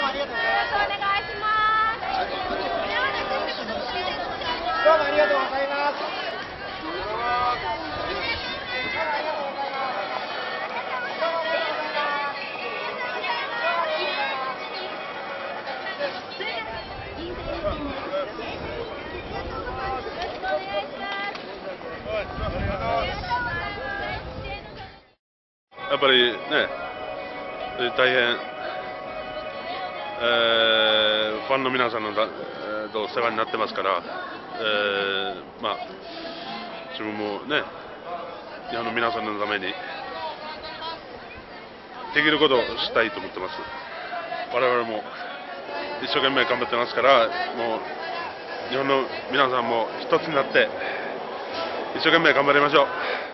どうもありがとうございます。 やっぱりね、大変、ファンの皆さんの世話になってますから、まあ、自分もね、日本の皆さんのためにできることをしたいと思ってます。我々も一生懸命頑張ってますから、もう日本の皆さんも一つになって一生懸命頑張りましょう。